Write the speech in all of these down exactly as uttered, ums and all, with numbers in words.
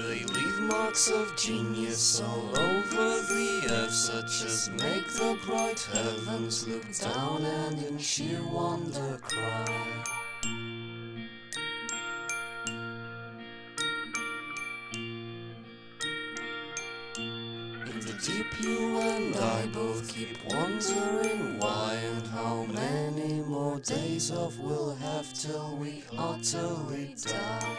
They leave marks of genius all over the earth, such as make the bright heavens look down and in sheer wonder cry. In the deep you and I both keep wondering why and how many more days off we'll have till we utterly die.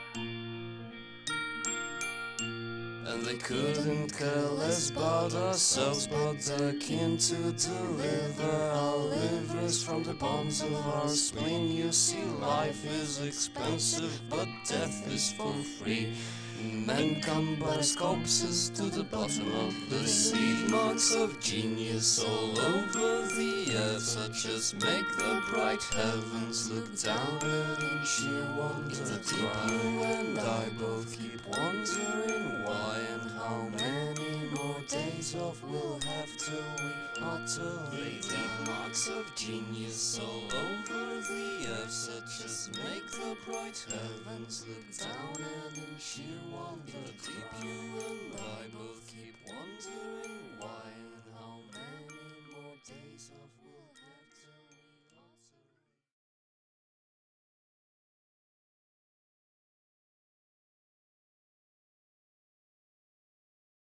And they couldn't care less about ourselves, but they're keen to deliver our livers from the bonds of our spleen. You see, life is expensive, but death is for free. Men come by the corpses to the bottom of the sea. Marks of genius all over the earth, such as make the bright heavens look down and in sheer wonder cry. In the deep you and I both keep wondering why and how many more days off we'll have till we utterly leave marks of genius all over the earth, such as make the bright heavens look down and in sheer wonder. Deep you and I both keep wondering why.